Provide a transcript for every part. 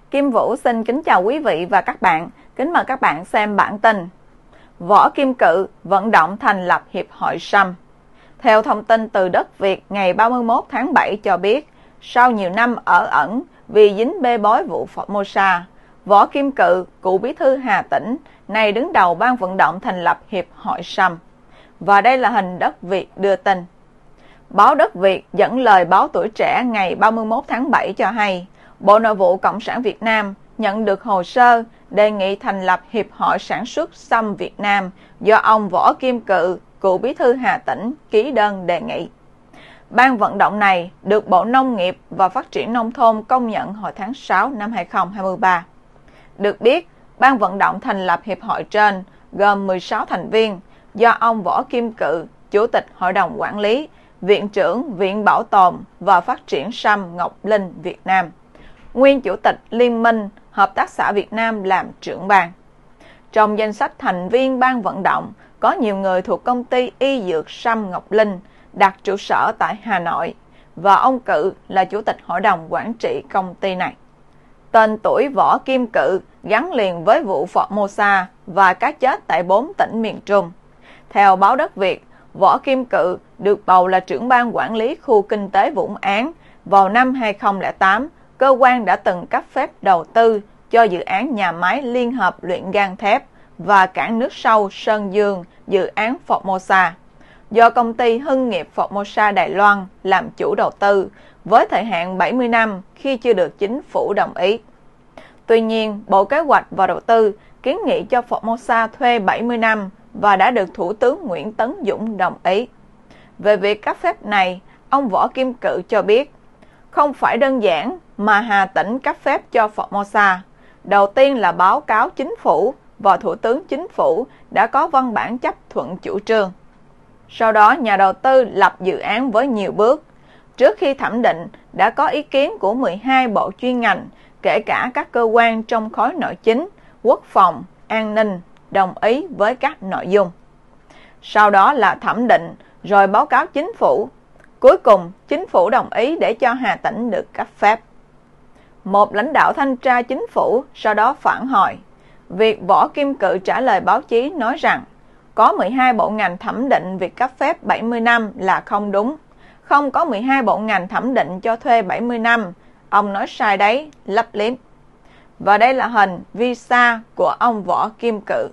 Kim Vũ xin kính chào quý vị và các bạn. Kính mời các bạn xem bản tin Võ Kim Cự vận động thành lập Hiệp hội Sâm. Theo thông tin từ Đất Việt ngày 31 tháng 7 cho biết, sau nhiều năm ở ẩn vì dính bê bối vụ Formosa, Võ Kim Cự, cựu bí thư Hà Tĩnh, nay đứng đầu ban vận động thành lập Hiệp hội Sâm. Và đây là hình Đất Việt đưa tin. Báo Đất Việt dẫn lời báo Tuổi Trẻ ngày 31 tháng 7 cho hay, Bộ Nội vụ Cộng sản Việt Nam nhận được hồ sơ đề nghị thành lập Hiệp hội Sản xuất Sâm Việt Nam do ông Võ Kim Cự, cựu bí thư Hà Tĩnh, ký đơn đề nghị. Ban vận động này được Bộ Nông nghiệp và Phát triển Nông thôn công nhận hồi tháng 6 năm 2023. Được biết, ban vận động thành lập hiệp hội trên gồm 16 thành viên do ông Võ Kim Cự, Chủ tịch Hội đồng Quản lý, Viện trưởng Viện Bảo tồn và Phát triển Sâm Ngọc Linh Việt Nam, nguyên Chủ tịch Liên minh Hợp tác xã Việt Nam làm trưởng ban. Trong danh sách thành viên ban vận động có nhiều người thuộc công ty y dược Sâm Ngọc Linh đặt trụ sở tại Hà Nội và ông Cự là Chủ tịch Hội đồng Quản trị công ty này. Tên tuổi Võ Kim Cự gắn liền với vụ Formosa và cá chết tại 4 tỉnh miền Trung. Theo báo Đất Việt, Võ Kim Cự được bầu là trưởng ban quản lý khu kinh tế Vũng Áng. Vào năm 2008, cơ quan đã từng cấp phép đầu tư cho dự án nhà máy liên hợp luyện gang thép và cảng nước sâu Sơn Dương, dự án Formosa, do công ty Hưng nghiệp Formosa Đài Loan làm chủ đầu tư, với thời hạn 70 năm khi chưa được chính phủ đồng ý. Tuy nhiên, Bộ Kế hoạch và Đầu tư kiến nghị cho Formosa thuê 70 năm và đã được Thủ tướng Nguyễn Tấn Dũng đồng ý. Về việc cấp phép này, ông Võ Kim Cự cho biết, không phải đơn giản mà Hà Tĩnh cấp phép cho Formosa. Đầu tiên là báo cáo chính phủ và Thủ tướng Chính phủ đã có văn bản chấp thuận chủ trương. Sau đó, nhà đầu tư lập dự án với nhiều bước. Trước khi thẩm định, đã có ý kiến của 12 bộ chuyên ngành, kể cả các cơ quan trong khối nội chính, quốc phòng, an ninh, đồng ý với các nội dung. Sau đó là thẩm định, rồi báo cáo chính phủ. Cuối cùng, chính phủ đồng ý để cho Hà Tĩnh được cấp phép. Một lãnh đạo thanh tra chính phủ sau đó phản hồi. Việc Võ Kim Cự trả lời báo chí nói rằng, có 12 bộ ngành thẩm định việc cấp phép 70 năm là không đúng. Không có 12 bộ ngành thẩm định cho thuê 70 năm. Ông nói sai đấy, lấp liếm. Và đây là hình visa của ông Võ Kim Cự.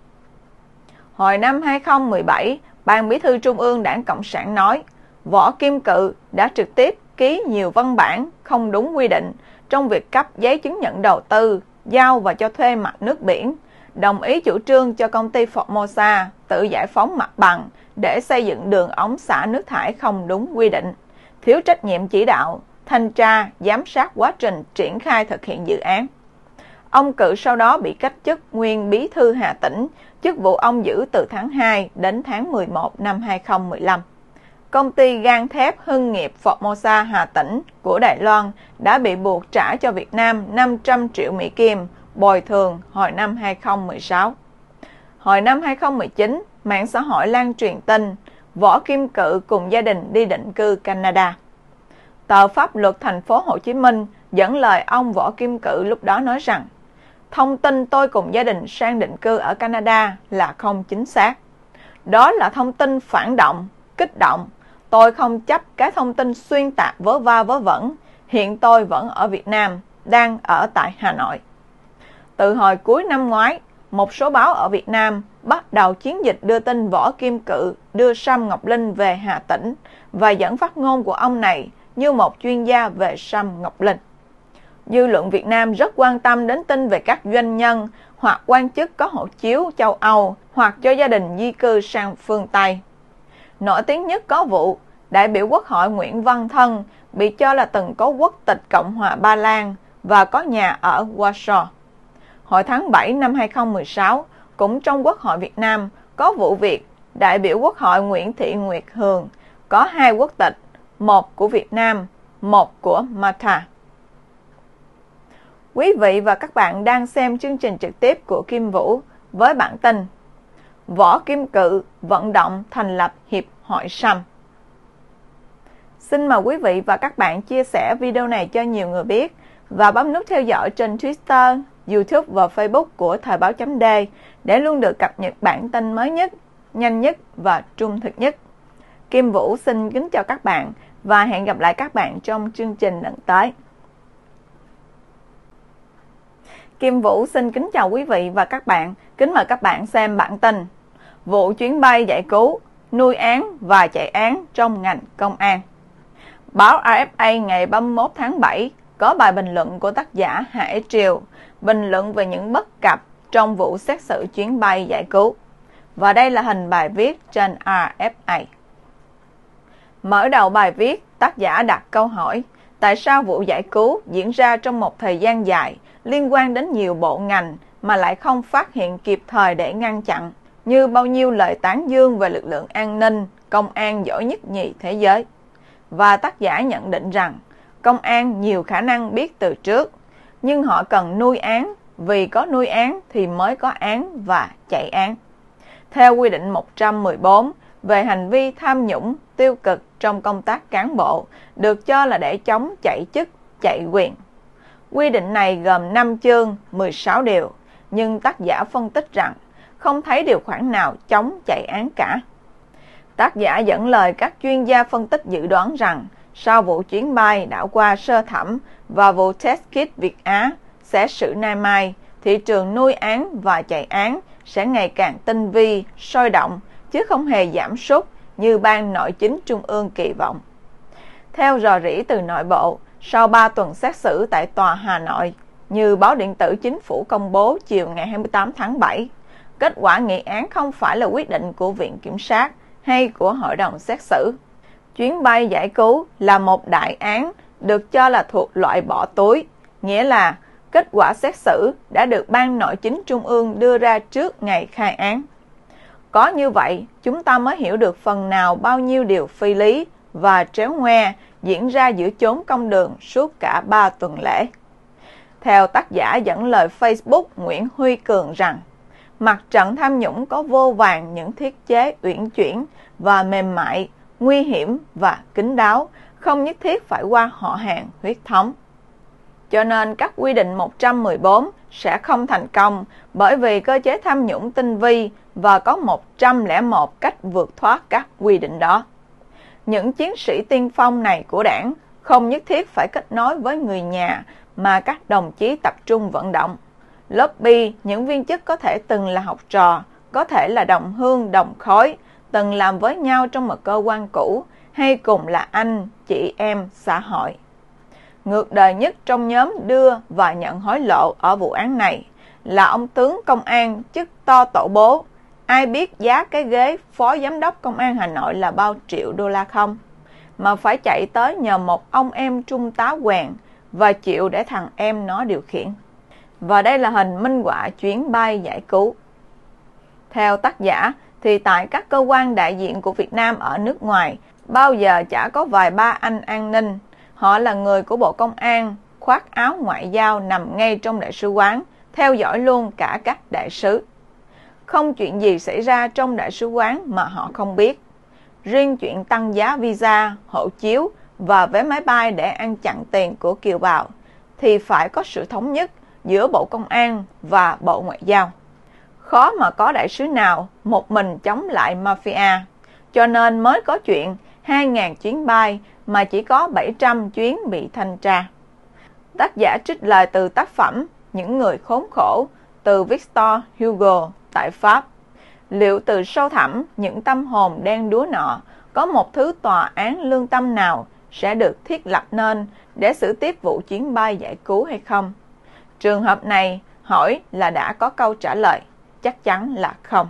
Hồi năm 2017, Ban Bí thư Trung ương Đảng Cộng sản nói, Võ Kim Cự đã trực tiếp ký nhiều văn bản không đúng quy định trong việc cấp giấy chứng nhận đầu tư, giao và cho thuê mặt nước biển, đồng ý chủ trương cho công ty Formosa tự giải phóng mặt bằng để xây dựng đường ống xả nước thải không đúng quy định, thiếu trách nhiệm chỉ đạo, thanh tra, giám sát quá trình triển khai thực hiện dự án. Ông Cự sau đó bị cách chức nguyên bí thư Hà Tĩnh, chức vụ ông giữ từ tháng 2 đến tháng 11 năm 2015. Công ty gang thép Hưng nghiệp Formosa Hà Tĩnh của Đài Loan đã bị buộc trả cho Việt Nam 500 triệu Mỹ Kim bồi thường hồi năm 2016. Hồi năm 2019, mạng xã hội lan truyền tin Võ Kim Cự cùng gia đình đi định cư Canada. Tờ Pháp luật Thành phố Hồ Chí Minh dẫn lời ông Võ Kim Cự lúc đó nói rằng, thông tin tôi cùng gia đình sang định cư ở Canada là không chính xác. Đó là thông tin phản động, kích động. Tôi không chấp cái thông tin xuyên tạc vớ va vớ vẩn. Hiện tôi vẫn ở Việt Nam, đang ở tại Hà Nội. Từ hồi cuối năm ngoái, một số báo ở Việt Nam bắt đầu chiến dịch đưa tin Võ Kim Cự đưa Sâm Ngọc Linh về Hà Tĩnh và dẫn phát ngôn của ông này như một chuyên gia về Sâm Ngọc Linh. Dư luận Việt Nam rất quan tâm đến tin về các doanh nhân hoặc quan chức có hộ chiếu châu Âu hoặc cho gia đình di cư sang phương Tây. Nổi tiếng nhất có vụ đại biểu Quốc hội Nguyễn Văn Thân bị cho là từng có quốc tịch Cộng hòa Ba Lan và có nhà ở Warsaw. Hồi tháng 7 năm 2016, cũng trong Quốc hội Việt Nam có vụ việc đại biểu Quốc hội Nguyễn Thị Nguyệt Hường có 2 quốc tịch, một của Việt Nam, một của Malta. Quý vị và các bạn đang xem chương trình trực tiếp của Kim Vũ với bản tin Võ Kim Cự vận động thành lập Hiệp hội Sâm. Xin mời quý vị và các bạn chia sẻ video này cho nhiều người biết và bấm nút theo dõi trên Twitter, YouTube và Facebook của Thời báo chấm D để luôn được cập nhật bản tin mới nhất, nhanh nhất và trung thực nhất. Kim Vũ xin kính chào các bạn và hẹn gặp lại các bạn trong chương trình lần tới. Kim Vũ xin kính chào quý vị và các bạn, kính mời các bạn xem bản tin vụ chuyến bay giải cứu, nuôi án và chạy án trong ngành công an. Báo RFA ngày 31 tháng 7 có bài bình luận của tác giả Hà Ích Triều, bình luận về những bất cập trong vụ xét xử chuyến bay giải cứu. Và đây là hình bài viết trên RFA. Mở đầu bài viết, tác giả đặt câu hỏi tại sao vụ giải cứu diễn ra trong một thời gian dài, liên quan đến nhiều bộ ngành mà lại không phát hiện kịp thời để ngăn chặn, như bao nhiêu lời tán dương về lực lượng an ninh, công an giỏi nhất nhì thế giới. Và tác giả nhận định rằng công an nhiều khả năng biết từ trước, nhưng họ cần nuôi án, vì có nuôi án thì mới có án và chạy án. Theo quy định 114 về hành vi tham nhũng tiêu cực trong công tác cán bộ, được cho là để chống chạy chức, chạy quyền. Quy định này gồm 5 chương, 16 điều, nhưng tác giả phân tích rằng không thấy điều khoản nào chống chạy án cả. Tác giả dẫn lời các chuyên gia phân tích dự đoán rằng sau vụ chuyến bay đã qua sơ thẩm và vụ test kit Việt Á xét xử nay mai, thị trường nuôi án và chạy án sẽ ngày càng tinh vi, sôi động, chứ không hề giảm sút như Ban Nội chính Trung ương kỳ vọng. Theo rò rỉ từ nội bộ, sau 3 tuần xét xử tại Tòa Hà Nội, như báo điện tử Chính phủ công bố chiều ngày 28 tháng 7, kết quả nghị án không phải là quyết định của Viện Kiểm sát hay của Hội đồng xét xử. Chuyến bay giải cứu là một đại án được cho là thuộc loại bỏ túi, nghĩa là kết quả xét xử đã được Ban Nội chính Trung ương đưa ra trước ngày khai án. Có như vậy, chúng ta mới hiểu được phần nào bao nhiêu điều phi lý và tréo ngoe diễn ra giữa chốn công đường suốt cả 3 tuần lễ. Theo tác giả dẫn lời Facebook Nguyễn Huy Cường rằng, mặt trận tham nhũng có vô vàn những thiết chế uyển chuyển và mềm mại, nguy hiểm và kín đáo, không nhất thiết phải qua họ hàng huyết thống. Cho nên các quy định 114 sẽ không thành công bởi vì cơ chế tham nhũng tinh vi và có 101 cách vượt thoát các quy định đó. Những chiến sĩ tiên phong này của đảng không nhất thiết phải kết nối với người nhà mà các đồng chí tập trung vận động. Lobby, những viên chức có thể từng là học trò, có thể là đồng hương, đồng khối, từng làm với nhau trong một cơ quan cũ, hay cùng là anh, chị em, xã hội. Ngược đời nhất trong nhóm đưa và nhận hối lộ ở vụ án này là ông tướng công an chức to tổ bố. Ai biết giá cái ghế phó giám đốc công an Hà Nội là bao triệu đô la không? Mà phải chạy tới nhờ một ông em trung tá quèn và chịu để thằng em nó điều khiển. Và đây là hình minh họa chuyến bay giải cứu. Theo tác giả, thì tại các cơ quan đại diện của Việt Nam ở nước ngoài, bao giờ chả có vài ba anh an ninh. Họ là người của Bộ Công an, khoác áo ngoại giao nằm ngay trong đại sứ quán, theo dõi luôn cả các đại sứ. Không chuyện gì xảy ra trong đại sứ quán mà họ không biết. Riêng chuyện tăng giá visa, hộ chiếu và vé máy bay để ăn chặn tiền của kiều bào, thì phải có sự thống nhất giữa Bộ Công an và Bộ Ngoại giao. Khó mà có đại sứ nào một mình chống lại mafia, cho nên mới có chuyện 2.000 chuyến bay mà chỉ có 700 chuyến bị thanh tra. Tác giả trích lời từ tác phẩm Những người khốn khổ từ Victor Hugo tại Pháp. Liệu từ sâu thẳm những tâm hồn đen đúa nọ, có một thứ tòa án lương tâm nào sẽ được thiết lập nên để xử tiếp vụ chuyến bay giải cứu hay không? Trường hợp này hỏi là đã có câu trả lời, chắc chắn là không.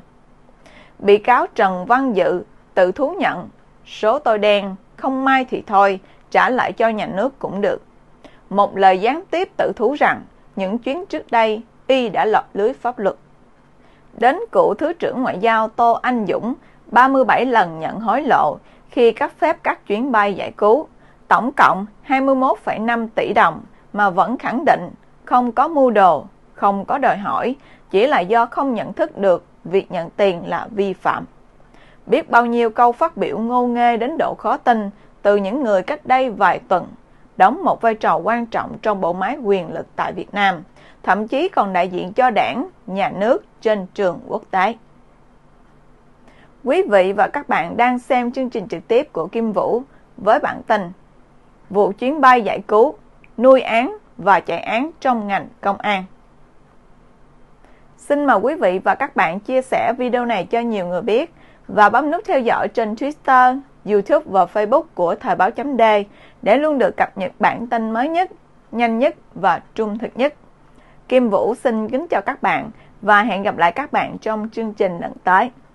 Bị cáo Trần Văn Dự tự thú nhận, số tôi đen, không may thì thôi, trả lại cho nhà nước cũng được. Một lời gián tiếp tự thú rằng những chuyến trước đây y đã lọt lưới pháp luật. Đến cựu Thứ trưởng Ngoại giao Tô Anh Dũng 37 lần nhận hối lộ khi cấp phép các chuyến bay giải cứu, tổng cộng 21,5 tỷ đồng mà vẫn khẳng định không có mưu đồ, không có đòi hỏi, chỉ là do không nhận thức được việc nhận tiền là vi phạm. Biết bao nhiêu câu phát biểu ngô nghê đến độ khó tin từ những người cách đây vài tuần, đóng một vai trò quan trọng trong bộ máy quyền lực tại Việt Nam, thậm chí còn đại diện cho đảng, nhà nước trên trường quốc tế. Quý vị và các bạn đang xem chương trình trực tiếp của Kim Vũ với bản tin vụ chuyến bay giải cứu, nuôi án và chạy án trong ngành công an. Xin mời quý vị và các bạn chia sẻ video này cho nhiều người biết và bấm nút theo dõi trên Twitter, YouTube và Facebook của Thời báo chấm D để luôn được cập nhật bản tin mới nhất, nhanh nhất và trung thực nhất. Kim Vũ xin kính chào các bạn và hẹn gặp lại các bạn trong chương trình lần tới.